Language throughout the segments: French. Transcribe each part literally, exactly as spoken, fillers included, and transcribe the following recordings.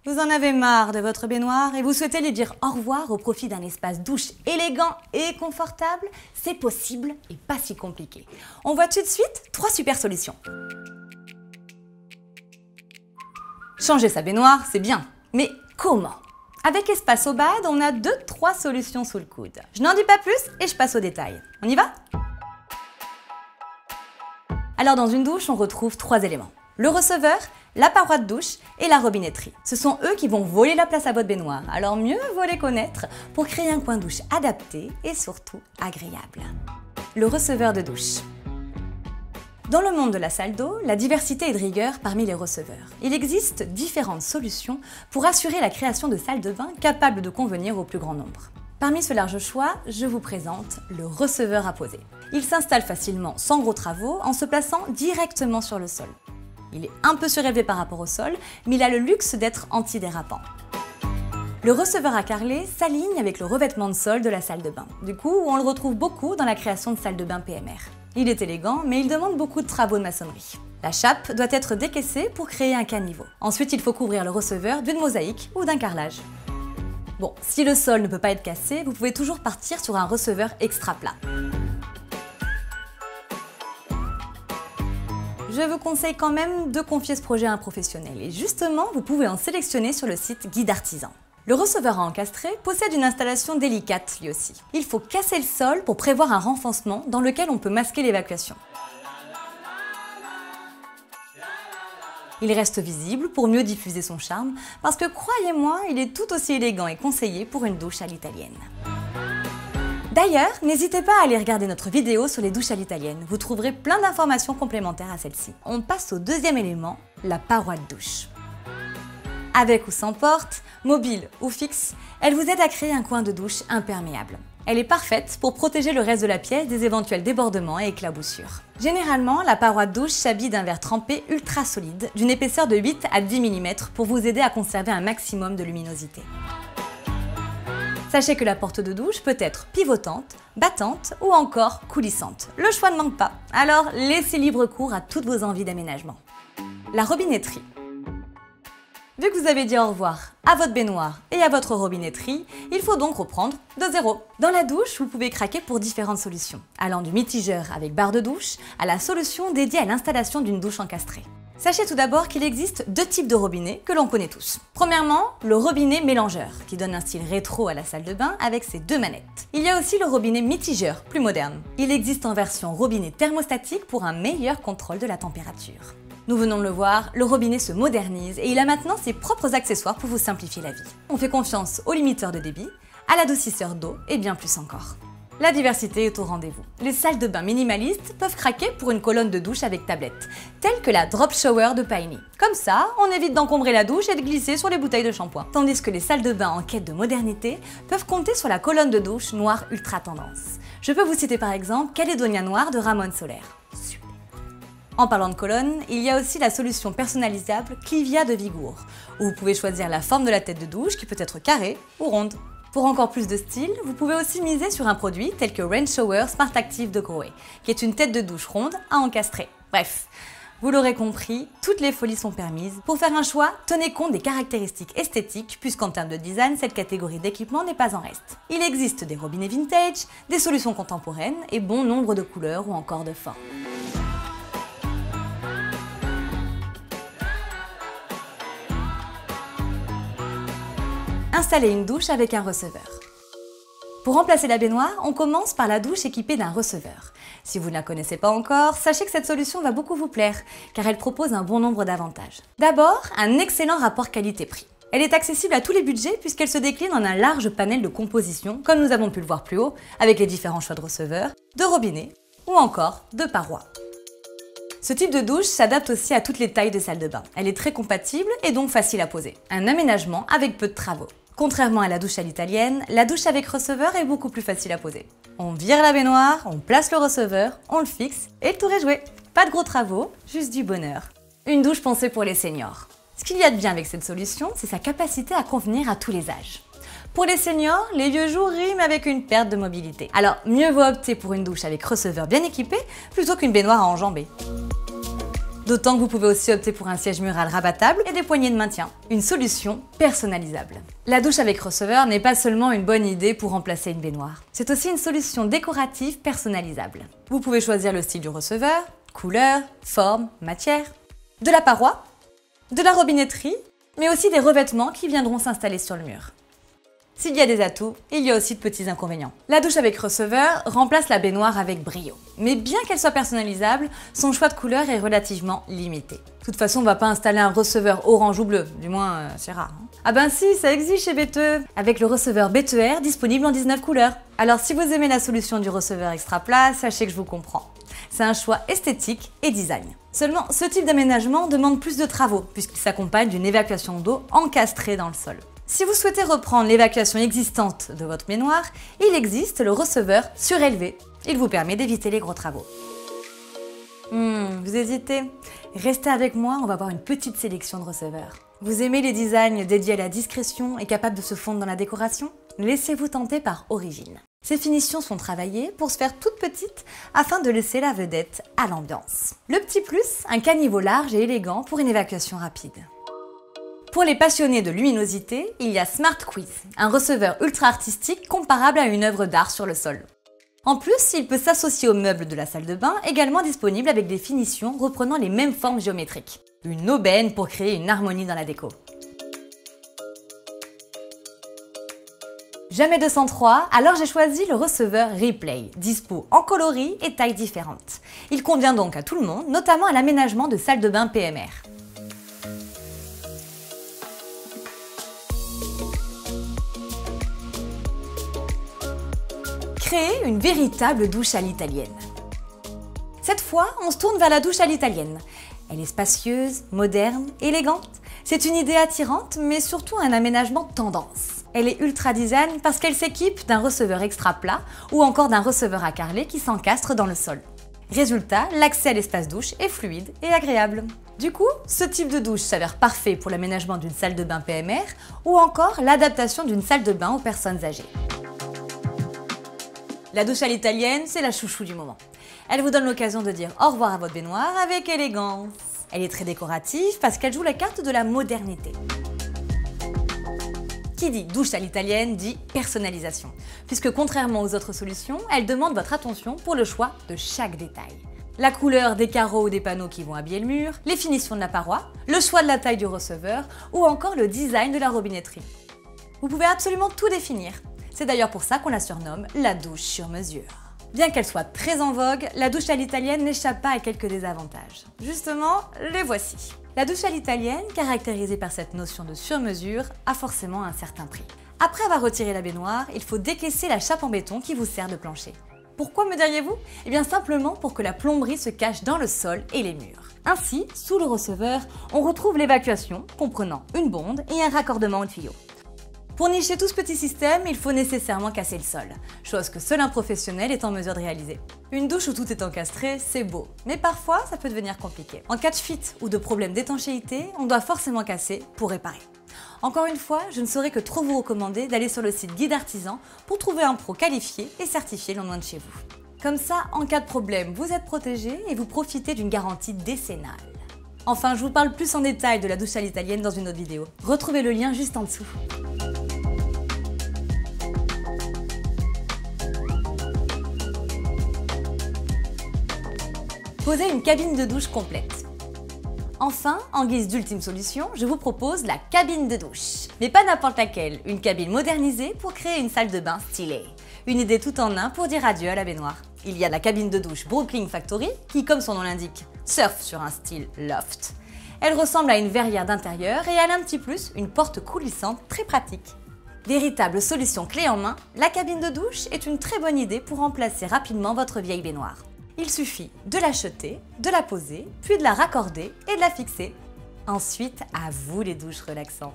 Vous en avez marre de votre baignoire et vous souhaitez lui dire au revoir au profit d'un espace douche élégant et confortable? C'est possible et pas si compliqué. On voit tout de suite trois super solutions. Changer sa baignoire, c'est bien, mais comment? Avec Espace au Bad, on a deux trois solutions sous le coude. Je n'en dis pas plus et je passe aux détails. On y va? Alors dans une douche, on retrouve trois éléments. Le receveur, la paroi de douche et la robinetterie. Ce sont eux qui vont voler la place à votre baignoire, alors mieux vaut les connaître pour créer un coin de douche adapté et surtout agréable. Le receveur de douche. Dans le monde de la salle d'eau, la diversité est de rigueur parmi les receveurs. Il existe différentes solutions pour assurer la création de salles de bain capables de convenir au plus grand nombre. Parmi ce large choix, je vous présente le receveur à poser. Il s'installe facilement sans gros travaux en se plaçant directement sur le sol. Il est un peu surélevé par rapport au sol, mais il a le luxe d'être antidérapant. Le receveur à carreler s'aligne avec le revêtement de sol de la salle de bain. Du coup, on le retrouve beaucoup dans la création de salles de bain P M R. Il est élégant, mais il demande beaucoup de travaux de maçonnerie. La chape doit être décaissée pour créer un caniveau. Ensuite, il faut couvrir le receveur d'une mosaïque ou d'un carrelage. Bon, si le sol ne peut pas être cassé, vous pouvez toujours partir sur un receveur extra plat. Je vous conseille quand même de confier ce projet à un professionnel et justement, vous pouvez en sélectionner sur le site Guide Artisan. Le receveur à encastrer possède une installation délicate lui aussi. Il faut casser le sol pour prévoir un renfoncement dans lequel on peut masquer l'évacuation. Il reste visible pour mieux diffuser son charme parce que croyez-moi, il est tout aussi élégant et conseillé pour une douche à l'italienne. D'ailleurs, n'hésitez pas à aller regarder notre vidéo sur les douches à l'italienne. Vous trouverez plein d'informations complémentaires à celle-ci. On passe au deuxième élément, la paroi de douche. Avec ou sans porte, mobile ou fixe, elle vous aide à créer un coin de douche imperméable. Elle est parfaite pour protéger le reste de la pièce des éventuels débordements et éclaboussures. Généralement, la paroi de douche s'habille d'un verre trempé ultra solide, d'une épaisseur de huit à dix millimètres pour vous aider à conserver un maximum de luminosité. Sachez que la porte de douche peut être pivotante, battante ou encore coulissante. Le choix ne manque pas, alors laissez libre cours à toutes vos envies d'aménagement. La robinetterie. Vu que vous avez dit au revoir à votre baignoire et à votre robinetterie, il faut donc reprendre de zéro. Dans la douche, vous pouvez craquer pour différentes solutions, allant du mitigeur avec barre de douche à la solution dédiée à l'installation d'une douche encastrée. Sachez tout d'abord qu'il existe deux types de robinets que l'on connaît tous. Premièrement, le robinet mélangeur, qui donne un style rétro à la salle de bain avec ses deux manettes. Il y a aussi le robinet mitigeur, plus moderne. Il existe en version robinet thermostatique pour un meilleur contrôle de la température. Nous venons de le voir, le robinet se modernise et il a maintenant ses propres accessoires pour vous simplifier la vie. On fait confiance au limiteur de débit, à l'adoucisseur d'eau et bien plus encore. La diversité est au rendez-vous. Les salles de bain minimalistes peuvent craquer pour une colonne de douche avec tablette, telle que la Drop Shower de Paini. Comme ça, on évite d'encombrer la douche et de glisser sur les bouteilles de shampoing. Tandis que les salles de bain en quête de modernité peuvent compter sur la colonne de douche noire ultra tendance. Je peux vous citer par exemple Caledonia Noir de Ramon Soler. Super. En parlant de colonne, il y a aussi la solution personnalisable Clivia de Vigour, où vous pouvez choisir la forme de la tête de douche qui peut être carrée ou ronde. Pour encore plus de style, vous pouvez aussi miser sur un produit tel que Rain Shower Smart Active de Grohe, qui est une tête de douche ronde à encastrer. Bref, vous l'aurez compris, toutes les folies sont permises. Pour faire un choix, tenez compte des caractéristiques esthétiques, puisqu'en termes de design, cette catégorie d'équipement n'est pas en reste. Il existe des robinets vintage, des solutions contemporaines et bon nombre de couleurs ou encore de formes. Installer une douche avec un receveur. Pour remplacer la baignoire, on commence par la douche équipée d'un receveur. Si vous ne la connaissez pas encore, sachez que cette solution va beaucoup vous plaire, car elle propose un bon nombre d'avantages. D'abord, un excellent rapport qualité-prix. Elle est accessible à tous les budgets puisqu'elle se décline en un large panel de composition, comme nous avons pu le voir plus haut, avec les différents choix de receveurs, de robinets ou encore de parois. Ce type de douche s'adapte aussi à toutes les tailles de salle de bain. Elle est très compatible et donc facile à poser. Un aménagement avec peu de travaux. Contrairement à la douche à l'italienne, la douche avec receveur est beaucoup plus facile à poser. On vire la baignoire, on place le receveur, on le fixe et le tour est joué. Pas de gros travaux, juste du bonheur. Une douche pensée pour les seniors. Ce qu'il y a de bien avec cette solution, c'est sa capacité à convenir à tous les âges. Pour les seniors, les vieux jours riment avec une perte de mobilité. Alors mieux vaut opter pour une douche avec receveur bien équipé plutôt qu'une baignoire à enjamber. D'autant que vous pouvez aussi opter pour un siège mural rabattable et des poignées de maintien. Une solution personnalisable. La douche avec receveur n'est pas seulement une bonne idée pour remplacer une baignoire. C'est aussi une solution décorative personnalisable. Vous pouvez choisir le style du receveur, couleur, forme, matière, de la paroi, de la robinetterie, mais aussi des revêtements qui viendront s'installer sur le mur. S'il y a des atouts, il y a aussi de petits inconvénients. La douche avec receveur remplace la baignoire avec brio. Mais bien qu'elle soit personnalisable, son choix de couleur est relativement limité. De toute façon, on ne va pas installer un receveur orange ou bleu, du moins euh, c'est rare. Hein. Ah ben si, ça existe chez B T E, avec le receveur B T E R disponible en dix-neuf couleurs. Alors si vous aimez la solution du receveur extra plat, sachez que je vous comprends. C'est un choix esthétique et design. Seulement, ce type d'aménagement demande plus de travaux, puisqu'il s'accompagne d'une évacuation d'eau encastrée dans le sol. Si vous souhaitez reprendre l'évacuation existante de votre baignoire, il existe le receveur surélevé. Il vous permet d'éviter les gros travaux. Hmm, vous hésitez? Restez avec moi, on va voir une petite sélection de receveurs. Vous aimez les designs dédiés à la discrétion et capables de se fondre dans la décoration? Laissez-vous tenter par Origine. Ces finitions sont travaillées pour se faire toutes petites afin de laisser la vedette à l'ambiance. Le petit plus, un caniveau large et élégant pour une évacuation rapide. Pour les passionnés de luminosité, il y a Smart Quiz, un receveur ultra artistique comparable à une œuvre d'art sur le sol. En plus, il peut s'associer aux meubles de la salle de bain, également disponible avec des finitions reprenant les mêmes formes géométriques. Une aubaine pour créer une harmonie dans la déco. Jamais deux cent trois, alors j'ai choisi le receveur Replay, dispo en coloris et tailles différentes. Il convient donc à tout le monde, notamment à l'aménagement de salles de bain P M R. Créer une véritable douche à l'italienne. Cette fois, on se tourne vers la douche à l'italienne. Elle est spacieuse, moderne, élégante. C'est une idée attirante, mais surtout un aménagement tendance. Elle est ultra design parce qu'elle s'équipe d'un receveur extra plat ou encore d'un receveur à carreler qui s'encastre dans le sol. Résultat, l'accès à l'espace douche est fluide et agréable. Du coup, ce type de douche s'avère parfait pour l'aménagement d'une salle de bain P M R ou encore l'adaptation d'une salle de bain aux personnes âgées. La douche à l'italienne, c'est la chouchou du moment. Elle vous donne l'occasion de dire au revoir à votre baignoire avec élégance. Elle est très décorative parce qu'elle joue la carte de la modernité. Qui dit douche à l'italienne dit personnalisation, puisque contrairement aux autres solutions, elle demande votre attention pour le choix de chaque détail. La couleur des carreaux ou des panneaux qui vont habiller le mur, les finitions de la paroi, le choix de la taille du receveur ou encore le design de la robinetterie. Vous pouvez absolument tout définir. C'est d'ailleurs pour ça qu'on la surnomme la douche sur mesure. Bien qu'elle soit très en vogue, la douche à l'italienne n'échappe pas à quelques désavantages. Justement, les voici. La douche à l'italienne, caractérisée par cette notion de sur-mesure, a forcément un certain prix. Après avoir retiré la baignoire, il faut décaisser la chape en béton qui vous sert de plancher. Pourquoi me diriez-vous? Eh bien simplement pour que la plomberie se cache dans le sol et les murs. Ainsi, sous le receveur, on retrouve l'évacuation, comprenant une bonde et un raccordement au tuyau. Pour nicher tout ce petit système, il faut nécessairement casser le sol, chose que seul un professionnel est en mesure de réaliser. Une douche où tout est encastré, c'est beau, mais parfois ça peut devenir compliqué. En cas de fuite ou de problème d'étanchéité, on doit forcément casser pour réparer. Encore une fois, je ne saurais que trop vous recommander d'aller sur le site Guide Artisan pour trouver un pro qualifié et certifié non loin de chez vous. Comme ça, en cas de problème, vous êtes protégé et vous profitez d'une garantie décennale. Enfin, je vous parle plus en détail de la douche à l'italienne dans une autre vidéo. Retrouvez le lien juste en dessous. Posez une cabine de douche complète. Enfin, en guise d'ultime solution, je vous propose la cabine de douche. Mais pas n'importe laquelle, une cabine modernisée pour créer une salle de bain stylée. Une idée tout en un pour dire adieu à la baignoire. Il y a la cabine de douche Brooklyn Factory qui, comme son nom l'indique, surfe sur un style loft. Elle ressemble à une verrière d'intérieur et elle a un petit plus, une porte coulissante très pratique. Véritable solution clé en main, la cabine de douche est une très bonne idée pour remplacer rapidement votre vieille baignoire. Il suffit de l'acheter, de la poser, puis de la raccorder et de la fixer. Ensuite, à vous les douches relaxantes.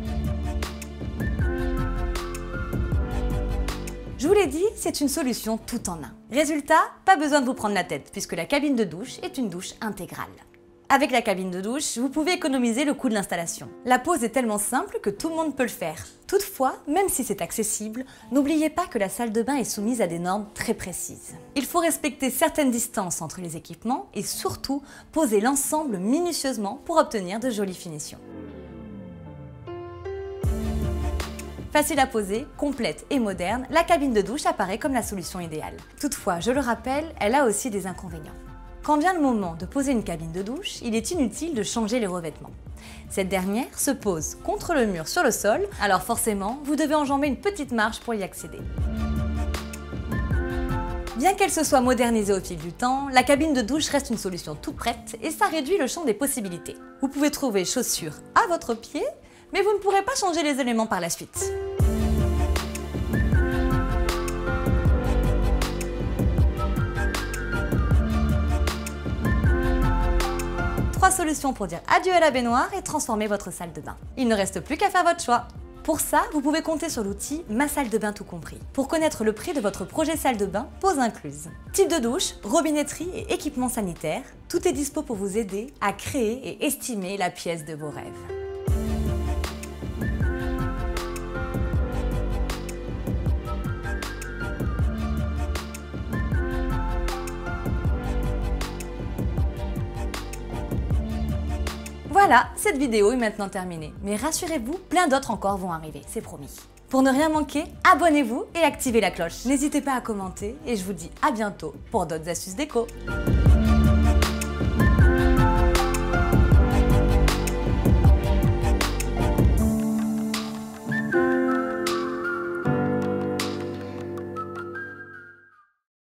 Je vous l'ai dit, c'est une solution tout en un. Résultat, pas besoin de vous prendre la tête puisque la cabine de douche est une douche intégrale. Avec la cabine de douche, vous pouvez économiser le coût de l'installation. La pose est tellement simple que tout le monde peut le faire. Toutefois, même si c'est accessible, n'oubliez pas que la salle de bain est soumise à des normes très précises. Il faut respecter certaines distances entre les équipements et surtout poser l'ensemble minutieusement pour obtenir de jolies finitions. Facile à poser, complète et moderne, la cabine de douche apparaît comme la solution idéale. Toutefois, je le rappelle, elle a aussi des inconvénients. Quand vient le moment de poser une cabine de douche, il est inutile de changer les revêtements. Cette dernière se pose contre le mur sur le sol, alors forcément, vous devez enjamber une petite marche pour y accéder. Bien qu'elle se soit modernisée au fil du temps, la cabine de douche reste une solution toute prête et ça réduit le champ des possibilités. Vous pouvez trouver chaussures à votre pied, mais vous ne pourrez pas changer les éléments par la suite. Trois solutions pour dire adieu à la baignoire et transformer votre salle de bain. Il ne reste plus qu'à faire votre choix. Pour ça, vous pouvez compter sur l'outil Ma Salle de Bain Tout Compris pour connaître le prix de votre projet salle de bain, pose incluse. Type de douche, robinetterie et équipement sanitaire, tout est dispo pour vous aider à créer et estimer la pièce de vos rêves. Voilà, cette vidéo est maintenant terminée. Mais rassurez-vous, plein d'autres encore vont arriver, c'est promis. Pour ne rien manquer, abonnez-vous et activez la cloche. N'hésitez pas à commenter et je vous dis à bientôt pour d'autres astuces déco.